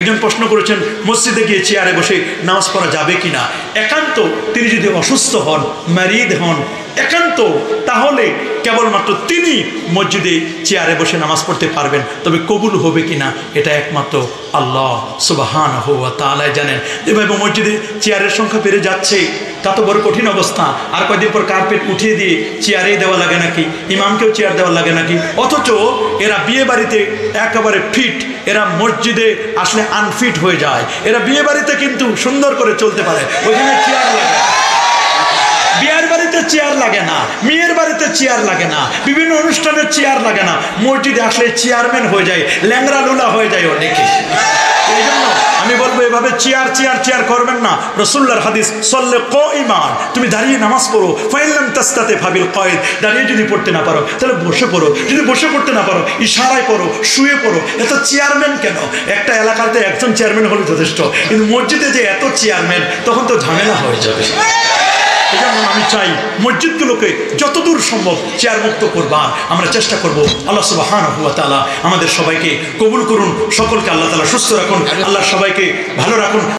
একজন প্রশ্ন করেছেন মসজিদে গিয়ে চেয়ারে বসে নামাজ পড়া যাবে কিনা। একান্ত তিনি যদি অসুস্থ হন, ম্যারিড হন, একান্ত, তাহলে কেবলমাত্র তিনি মসজিদে চেয়ারে বসে নামাজ পড়তে পারবেন। তবে কবুল হবে কিনা এটা একমাত্র আল্লাহ সুবহানাহু ওয়া তাআলা জানেন। এভাবে মসজিদে চেয়ারের সংখ্যা বেড়ে যাচ্ছে, তা তো বড় কঠিন অবস্থা। আর কয়েকদিন পর কার্পেট উঠিয়ে দিয়ে চেয়ারে দেওয়া লাগে নাকি, ইমামকেও চেয়ার দেওয়া লাগে নাকি। অথচ এরা বিয়ে বাড়িতে একেবারে ফিট, এরা মসজিদে আসলে আনফিট হয়ে যায়। এরা বিয়ে বাড়িতে কিন্তু সুন্দর করে চলতে পারে, ওইখানে চেয়ার লাগে। বিয়ের বাড়িতে চেয়ার লাগে না, মেয়ের বাড়িতে চেয়ার লাগে না, বিভিন্ন অনুষ্ঠানের চেয়ার লাগে না, মসজিদে আসলে চেয়ারম্যান হয়ে যায়, ল্যাংরা লুলা হয়ে যায় অনেকে। এই জন্য আমি বলবো এভাবে চেয়ার চেয়ার চেয়ার করবেন না। রাসূলুল্লাহর হাদিস সল্লে কাইমান, তুমি দাঁড়িয়ে নামাজ পড়ো, ফাইন লাম তাস্তাতি ফাবিল কায়েদ, দাঁড়িয়ে যদি পড়তে না পারো তাহলে বসে পড়ো, যদি বসে পড়তে না পারো ইশারায় পড়ো, শুয়ে পড়ো। এত চেয়ারম্যান কেন? একটা এলাকাতে একজন চেয়ারম্যান হলে যথেষ্ট, কিন্তু মসজিদে যে এত চেয়ারম্যান তখন তো ঝামেলা হয়ে যাবে। এই জন্য আমি চাই মসজিদগুলোকে যতদূর সম্ভব চেয়ার মুক্ত করবার আমরা চেষ্টা করব। আল্লাহ সুবহানাহু ওয়া তাআলা আমাদের সবাইকে কবুল করুন, সকলকে আল্লাহ তাআলা সুস্থ রাখুন, আল্লাহ সবাইকে ভালো রাখুন।